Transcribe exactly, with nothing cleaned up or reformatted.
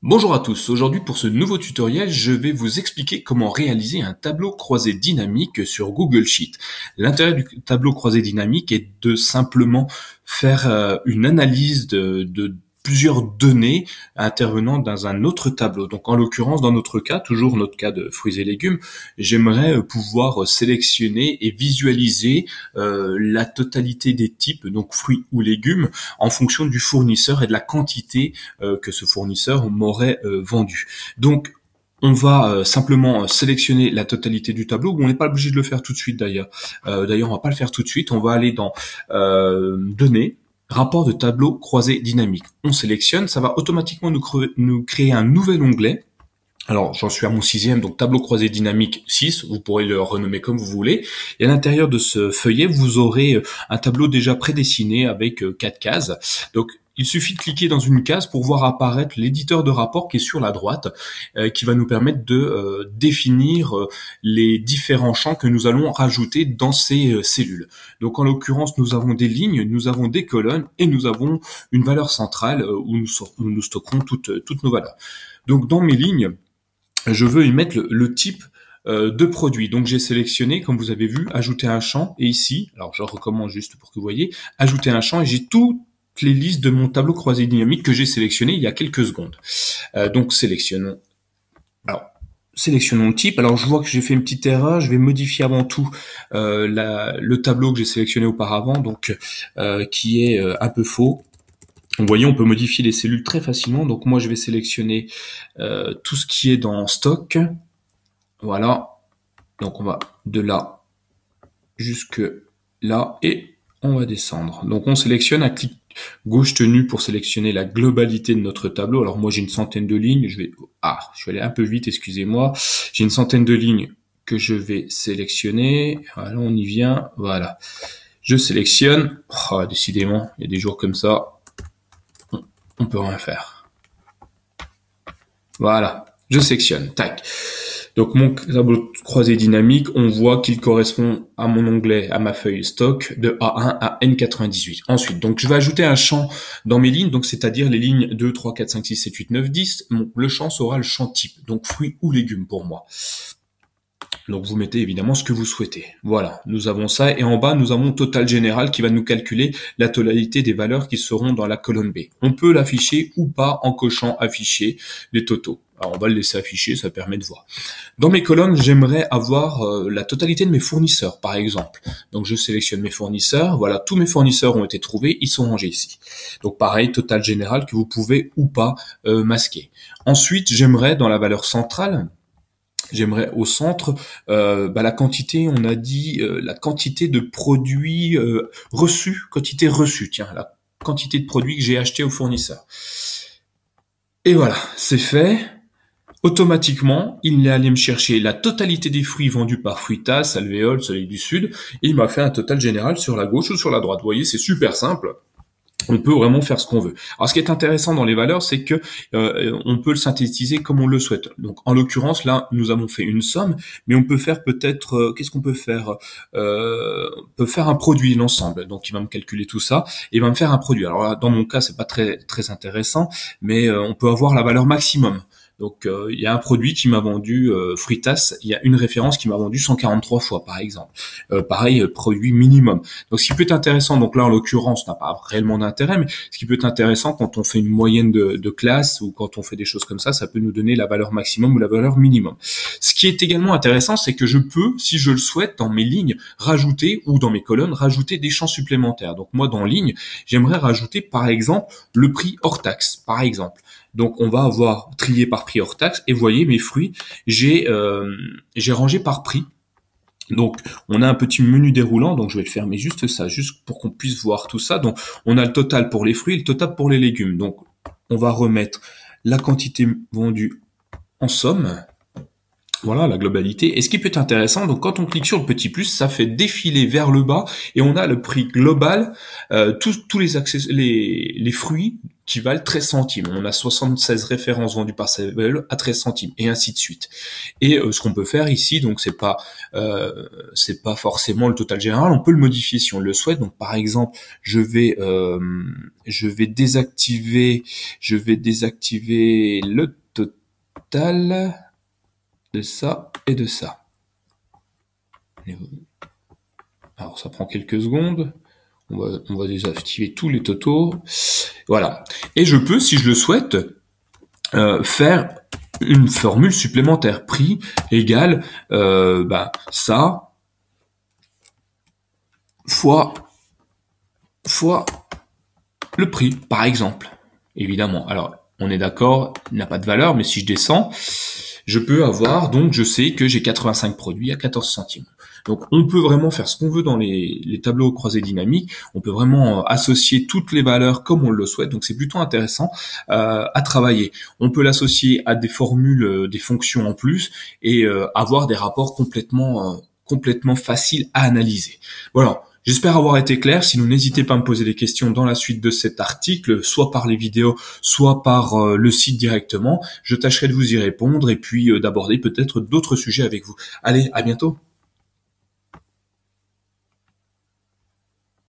Bonjour à tous, aujourd'hui pour ce nouveau tutoriel, je vais vous expliquer comment réaliser un tableau croisé dynamique sur Google Sheet. L'intérêt du tableau croisé dynamique est de simplement faire euh, une analyse de, de plusieurs données intervenant dans un autre tableau. Donc en l'occurrence, dans notre cas, toujours notre cas de fruits et légumes, j'aimerais pouvoir sélectionner et visualiser euh, la totalité des types, donc fruits ou légumes, en fonction du fournisseur et de la quantité euh, que ce fournisseur m'aurait euh, vendu. Donc on va euh, simplement sélectionner la totalité du tableau. On n'est pas obligé de le faire tout de suite d'ailleurs. Euh, d'ailleurs, on va pas le faire tout de suite. On va aller dans euh, Données, Rapport de tableau croisé dynamique. On sélectionne, ça va automatiquement nous, creux, nous créer un nouvel onglet. Alors, j'en suis à mon sixième, donc tableau croisé dynamique six, vous pourrez le renommer comme vous voulez. Et à l'intérieur de ce feuillet, vous aurez un tableau déjà prédessiné avec quatre cases. Donc, il suffit de cliquer dans une case pour voir apparaître l'éditeur de rapport qui est sur la droite, euh, qui va nous permettre de euh, définir euh, les différents champs que nous allons rajouter dans ces euh, cellules. Donc, en l'occurrence, nous avons des lignes, nous avons des colonnes et nous avons une valeur centrale euh, où, nous, où nous stockerons toutes, toutes nos valeurs. Donc, dans mes lignes, je veux y mettre le, le type euh, de produit. Donc j'ai sélectionné, comme vous avez vu, ajouter un champ. Et ici, alors je recommence juste pour que vous voyez, ajouter un champ et j'ai toutes les listes de mon tableau croisé dynamique que j'ai sélectionné il y a quelques secondes. Euh, donc sélectionnons. Alors sélectionnons le type. Alors je vois que j'ai fait une petite erreur. Je vais modifier avant tout euh, la, le tableau que j'ai sélectionné auparavant, donc euh, qui est euh, un peu faux. Vous voyez, on peut modifier les cellules très facilement. Donc moi, je vais sélectionner euh, tout ce qui est dans stock. Voilà. Donc on va de là jusque là et on va descendre. Donc on sélectionne un clic gauche tenu pour sélectionner la globalité de notre tableau. Alors moi, j'ai une centaine de lignes. Je vais ah, je suis allé un peu vite, excusez-moi. J'ai une centaine de lignes que je vais sélectionner. Voilà, on y vient. Voilà. Je sélectionne. Oh, décidément, il y a des jours comme ça. On peut rien faire. Voilà, je sectionne, tac. Donc mon tableau croisé dynamique, on voit qu'il correspond à mon onglet, à ma feuille stock de A un à N quatre-vingt-dix-huit. Ensuite, donc je vais ajouter un champ dans mes lignes, donc c'est-à-dire les lignes deux, trois, quatre, cinq, six, sept, huit, neuf, dix. Donc le champ sera le champ type, donc fruits ou légumes pour moi. Donc vous mettez évidemment ce que vous souhaitez. Voilà, nous avons ça. Et en bas, nous avons total général qui va nous calculer la totalité des valeurs qui seront dans la colonne B. On peut l'afficher ou pas en cochant afficher les totaux. Alors on va le laisser afficher, ça permet de voir. Dans mes colonnes, j'aimerais avoir euh, la totalité de mes fournisseurs, par exemple. Donc je sélectionne mes fournisseurs. Voilà, tous mes fournisseurs ont été trouvés, ils sont rangés ici. Donc pareil, total général que vous pouvez ou pas euh, masquer. Ensuite, j'aimerais dans la valeur centrale, j'aimerais au centre euh, bah, la quantité, on a dit euh, la quantité de produits euh, reçus, quantité reçue, tiens, la quantité de produits que j'ai acheté au fournisseur. Et voilà, c'est fait. Automatiquement, il est allé me chercher la totalité des fruits vendus par Fruitas, Alvéole, Soleil du Sud, et il m'a fait un total général sur la gauche ou sur la droite. Vous voyez, c'est super simple. On peut vraiment faire ce qu'on veut. Alors, ce qui est intéressant dans les valeurs, c'est que euh, on peut le synthétiser comme on le souhaite. Donc, en l'occurrence, là, nous avons fait une somme, mais on peut faire peut-être, euh, qu'est-ce qu'on peut faire euh, On peut faire un produit, l'ensemble. Donc, il va me calculer tout ça et il va me faire un produit. Alors, là, dans mon cas, c'est pas très très intéressant, mais euh, on peut avoir la valeur maximum. Donc, euh, il y a un produit qui m'a vendu euh, Fruitas, il y a une référence qui m'a vendu cent quarante-trois fois, par exemple. Euh, pareil, euh, produit minimum. Donc, ce qui peut être intéressant, donc là, en l'occurrence, n'a pas réellement d'intérêt, mais ce qui peut être intéressant quand on fait une moyenne de, de classe ou quand on fait des choses comme ça, ça peut nous donner la valeur maximum ou la valeur minimum. Ce qui est également intéressant, c'est que je peux, si je le souhaite, dans mes lignes, rajouter, ou dans mes colonnes, rajouter des champs supplémentaires. Donc, moi, dans ligne, j'aimerais rajouter, par exemple, le prix hors taxe, par exemple. Donc on va avoir trié par prix hors taxe et vous voyez mes fruits, j'ai euh, j'ai rangé par prix. Donc on a un petit menu déroulant, donc je vais le fermer juste ça, juste pour qu'on puisse voir tout ça. Donc on a le total pour les fruits et le total pour les légumes. Donc on va remettre la quantité vendue en somme. Voilà la globalité. Et ce qui peut être intéressant, donc quand on clique sur le petit plus, ça fait défiler vers le bas et on a le prix global, euh, tous tous les accès, les les fruits qui valent treize centimes. On a soixante-seize références vendues par Sevel à treize centimes, et ainsi de suite. Et euh, ce qu'on peut faire ici, donc c'est pas euh, c'est pas forcément le total général, on peut le modifier si on le souhaite. Donc par exemple, je vais euh, je vais désactiver je vais désactiver le total de ça et de ça. Alors ça prend quelques secondes. On va, on va désactiver tous les totaux. Voilà. Et je peux, si je le souhaite, euh, faire une formule supplémentaire. Prix égale euh, bah, ça fois, fois le prix, par exemple. Évidemment. Alors, on est d'accord, il n'a pas de valeur, mais si je descends, je peux avoir, donc je sais que j'ai quatre-vingt-cinq produits à quatorze centimes. Donc on peut vraiment faire ce qu'on veut dans les, les tableaux croisés dynamiques, on peut vraiment associer toutes les valeurs comme on le souhaite, donc c'est plutôt intéressant euh, à travailler. On peut l'associer à des formules, euh, des fonctions en plus, et euh, avoir des rapports complètement, euh, complètement faciles à analyser. Voilà. J'espère avoir été clair. Sinon, n'hésitez pas à me poser des questions dans la suite de cet article, soit par les vidéos, soit par euh, le site directement. Je tâcherai de vous y répondre et puis euh, d'aborder peut-être d'autres sujets avec vous. Allez, à bientôt.